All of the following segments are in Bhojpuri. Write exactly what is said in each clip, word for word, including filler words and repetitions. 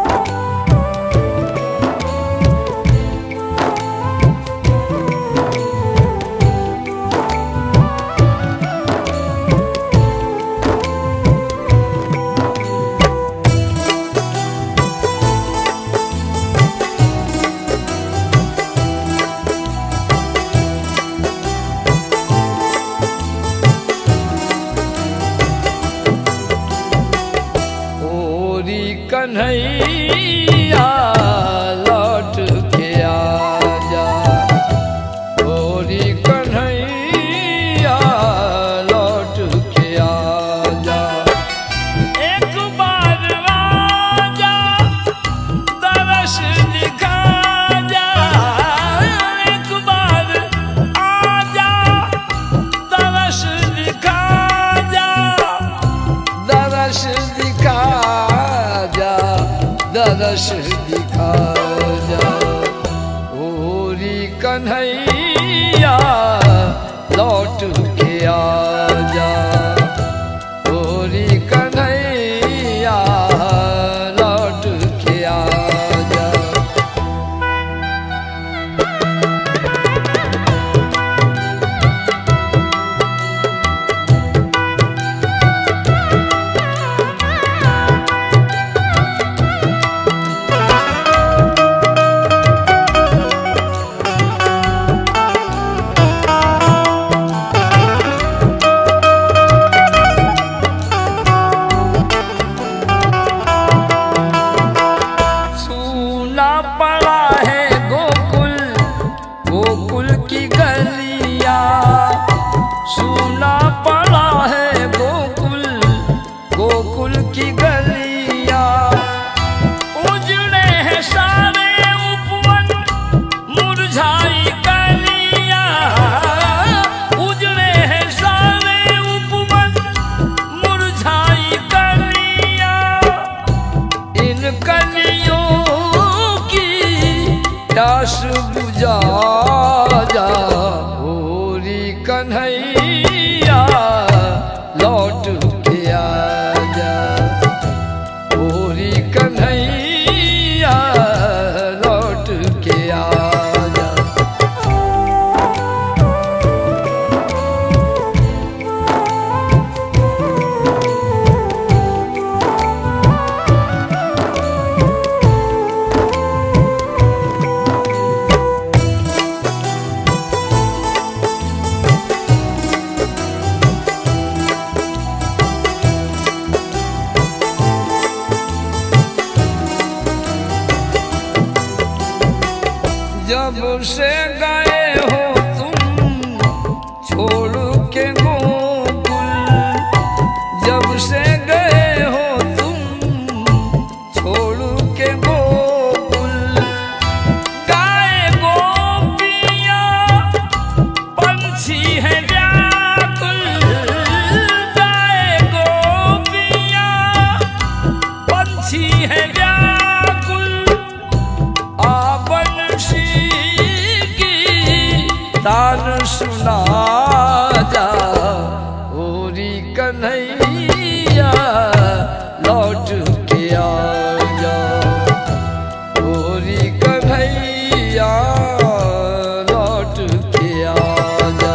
कन्हैया लौट के आजा, गोरी कन्हैया लौट के आजा। एक बार आजा दरस दिखा जा, एक बार आजा दरस दिखा जा, दरस दिखा दरस दिखा जा। गोरी कन्हैया लौट के आजा, गोरी कन्हैया लौट के आजा। पड़ा है गोकुल, गोकुल की गलिया, सुना पड़ा है गोकुल, गोकुल की गलिया। उजड़े हैं सारे उपवन, मुरझाई कलिया, उजड़े हैं सारे उपवन, मुरझाई कलिया। इन कलियों प्यास बुझा जा, गोरी कन्हैया लौट के आजा, गोरी कन्हैया लौट के आजा। जब से गए हो तुम छोड़ के गोकुल, जब से गए हो तुम छोड़ के गोकुल। गाय गोपियाँ पंछी है व्याकुल, गाय गोपियाँ पंछी है व्याकुल। आवन सी तान सुना जा, गोरी कन्हैया लौट के आजा, गोरी कन्हैया लौट के आजा।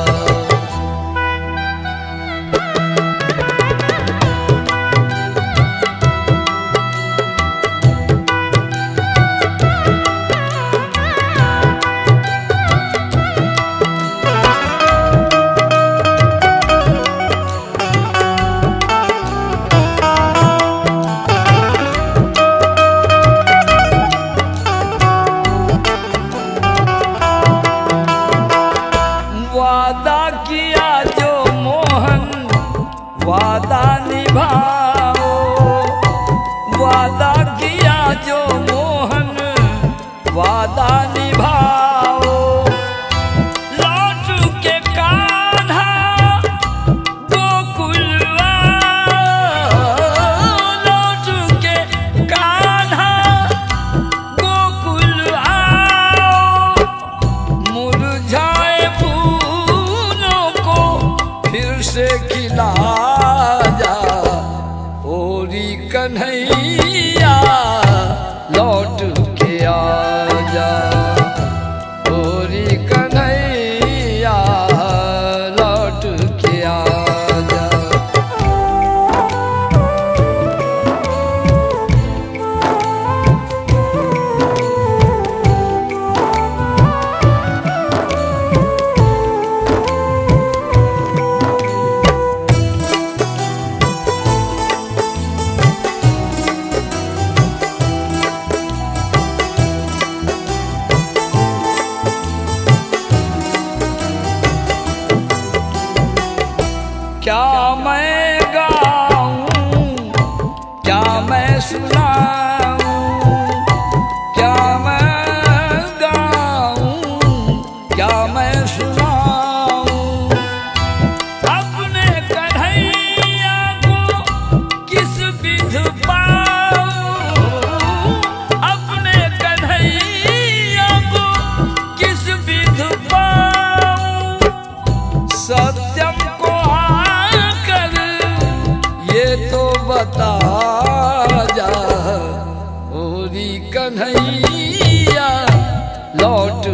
वादा किया जो मोहन वादा निभाओ, वादा किया जो मोहन वादा निभाओ। लौट के कान्हा गोकुल आओ, लौट के कान्हा गोकुल आओ। मुरझाए फूलों को फिर से खिला जा, गोरी कन्हैया कन्हैया लौट